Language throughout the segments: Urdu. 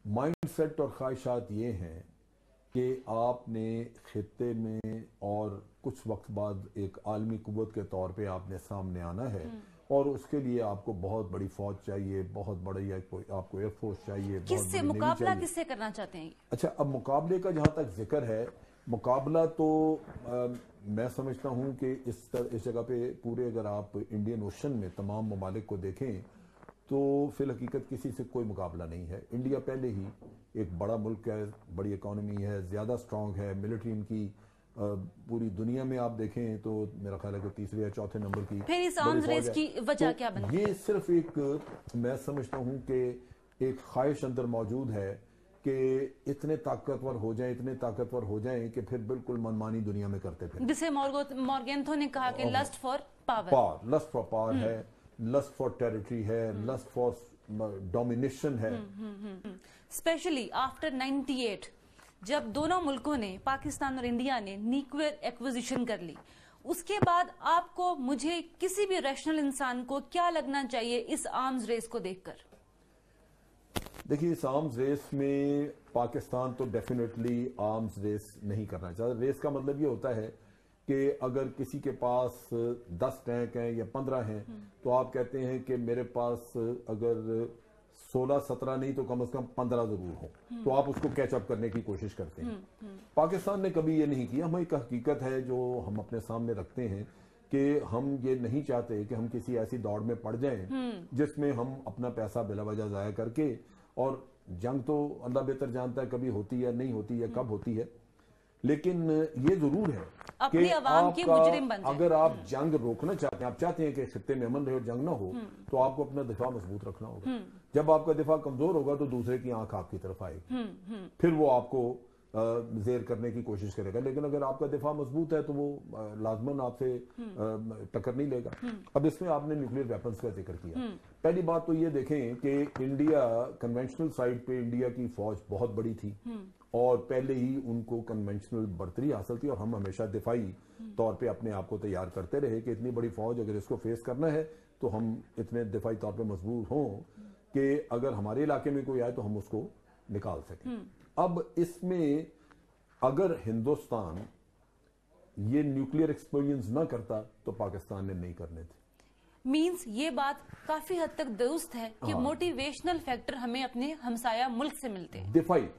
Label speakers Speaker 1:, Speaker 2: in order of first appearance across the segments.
Speaker 1: مائنڈ سیٹ اور خواہشات یہ ہیں کہ آپ نے خطے میں اور کچھ وقت بعد ایک عالمی قوت کے طور پہ آپ نے سامنے آنا ہے، اور اس کے لیے آپ کو بہت بڑی فوج چاہیے، بہت بڑی آپ کو ایئر فورس چاہیے،
Speaker 2: کس سے مقابلہ کس سے کرنا چاہتے ہیں؟
Speaker 1: اچھا، اب مقابلے کا جہاں تک ذکر ہے، مقابلہ تو میں سمجھتا ہوں کہ اس جگہ پہ پورے اگر آپ انڈین اوشن میں تمام ممالک کو دیکھیں تو فی الحقیقت کسی سے کوئی مقابلہ نہیں ہے۔ انڈیا پہلے ہی ایک بڑا ملک ہے، بڑی اکانومی ہے، زیادہ سٹرونگ ہے، ملٹری ان کی پوری دنیا میں آپ دیکھیں تو میرا خیال ہے کہ تیسرے یا چوتھے نمبر کی
Speaker 2: پھر اس آرمز ریس کی وجہ کیا بنتی ہے؟
Speaker 1: یہ صرف ایک، میں سمجھتا ہوں کہ ایک خواہش اندر موجود ہے کہ اتنے طاقتور ہو جائیں کہ پھر بالکل منمانی دنیا میں کرتے پھر،
Speaker 2: جسے مورگنتھو نے کہا کہ لسٹ فار پاور
Speaker 1: ہے، لسٹ فار ٹیریٹری ہے، لسٹ فار ڈومینیشن ہے۔
Speaker 2: اسپیشلی آفٹر 98 جب دونوں ملکوں نے، پاکستان اور انڈیا نے، نیوکلیئر ایکوزیشن کر لی، اس کے بعد آپ کو، مجھے، کسی بھی ریشنل انسان کو کیا لگنا چاہیے اس آرمز ریس کو دیکھ کر؟
Speaker 1: دیکھیے، اس آرمز ریس میں پاکستان تو ڈیفینیٹلی آرمز ریس نہیں کرنا چاہتا۔ ریس کا مطلب یہ ہوتا ہے کہ اگر کسی کے پاس 10 ٹینک ہیں یا 15 ہیں تو آپ کہتے ہیں کہ میرے پاس اگر 16-17 نہیں تو کم از کم 15 ضرور ہوں، تو آپ اس کو کیچ اپ کرنے کی کوشش کرتے ہیں۔ پاکستان نے کبھی یہ نہیں کیا۔ ہم ایک حقیقت ہے جو ہم اپنے سامنے رکھتے ہیں کہ ہم یہ نہیں چاہتے کہ ہم کسی ایسی دوڑ میں پڑ جائیں جس میں ہم اپنا پیسہ بلا وجہ ضائع کر کے، اور جنگ تو اللہ بہتر جانتا ہے کبھی ہوتی ہے نہیں ہوتی ہے کب ہوتی ہے، لیکن یہ ضرور ہے کہ اگر آپ جنگ روکنا چاہتے ہیں، آپ چاہتے ہیں کہ خطے میں امن رہے اور جنگ نہ ہو، تو آپ کو اپنا دفاع مضبوط رکھنا ہوگا۔ جب آپ کا دفاع کمزور ہوگا تو دوسرے کی آنکھ آپ کی طرف آئے گی، پھر وہ آپ کو زیر کرنے کی کوشش کرے گا، لیکن اگر آپ کا دفاع مضبوط ہے تو وہ لازماً آپ سے ٹکر نہیں لے گا۔ اب اس میں آپ نے نیوکلیئر ویپنز کا ذکر کیا۔ پہلی بات تو یہ دیکھیں کہ انڈیا کنونشنل سائڈ پہ انڈیا کی فوج بہت بڑی تھی، اور پہلے ہی ان کو کنونشنل برتری حاصل تھی، اور ہم ہمیشہ دفاعی طور پہ اپنے آپ کو تیار کرتے رہے کہ اتنی بڑی فوج اگر اس کو فیس کرنا ہے تو ہم اتنے دفاعی طور پہ مضبوط ہوں کہ اگر ہمارے علاقے میں کوئی آئے تو ہم اس کو نکال سکیں۔ اب اس میں اگر ہندوستان یہ نیوکلیئر ایکسپیرینس نہ کرتا تو پاکستان نے نہیں کرنے تھے۔
Speaker 2: مینز یہ بات کافی حد تک درست ہے کہ موٹیویشنل فیکٹر ہمیں اپنے ہمسایہ ملک سے ملتے ہیں،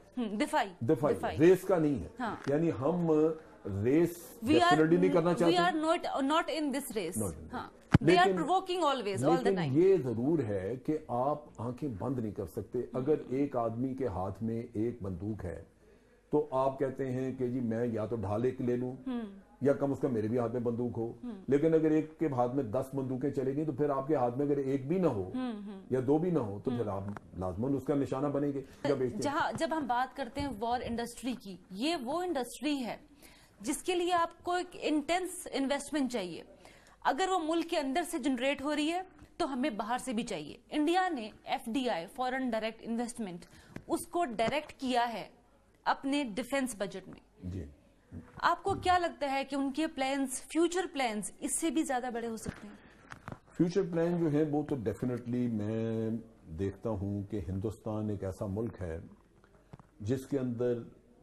Speaker 1: دفاعی ریس کا نہیں ہے، یعنی ہم ریس ڈیفینیٹلی نہیں کرنا چاہتے،
Speaker 2: we are not in this race، they are provoking always all the time۔
Speaker 1: لیکن یہ ضرور ہے کہ آپ آنکھیں بند نہیں کر سکتے۔ اگر ایک آدمی کے ہاتھ میں ایک بندوق ہے تو آپ کہتے ہیں کہ جی میں یا تو ڈھال ایک لے لوں یا کم از کم میرے بھی ہاتھ میں بندوق ہو، لیکن اگر ایک کے ہاتھ میں 10 بندوقیں چلے گی تو پھر آپ کے ہاتھ میں اگر ایک بھی نہ ہو یا 2 بھی نہ ہو تو پھر آپ لازماً اس کا نشانہ بنیں گے۔
Speaker 2: جب ہم بات کرتے ہیں وار انڈسٹری کی، یہ وہ انڈسٹری ہے جس کے لیے آپ کو ایک انٹینس انویسٹمنٹ چاہیے۔ اگر وہ ملک کے اندر سے جنریٹ ہو رہی ہے تو ہمیں باہر سے بھی چاہیے۔ انڈیا نے FDI فورن ڈائریکٹ انویسٹمنٹ اس کو ڈائریکٹ کیا ہے اپنے ڈیفنس بجٹ میں۔ آپ کو کیا لگتا ہے کہ ان کے پلانز، فیوچر پلانز اس سے بھی زیادہ بڑے ہو سکتے ہیں؟
Speaker 1: فیوچر پلان جو ہے وہ تو ڈیفینیٹلی میں دیکھتا ہوں کہ ہندوستان ایک ایسا ملک ہے جس کے اندر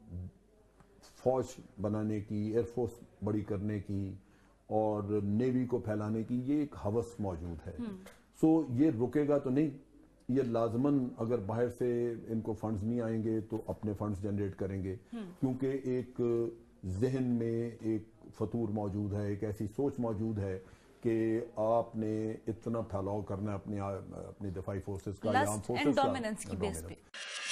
Speaker 1: فوج بنانے کی، ایئر فورس بڑی کرنے کی اور نیوی کو پھیلانے کی یہ ایک ہوس موجود ہے۔ سو یہ رکے گا تو نہیں، یہ لازماً اگر باہر سے ان کو فنڈز نہیں آئیں گے تو اپنے فنڈز جنریٹ کریں گے، کیونکہ ایک ذہن میں ایک فطور موجود ہے، ایک ایسی سوچ موجود ہے کہ آپ نے اتنا پھیلاؤ کرنا ہے اپنی دفاعی فورسز کا،
Speaker 2: لسٹ اینڈ ڈومیننس کی بیس پہ۔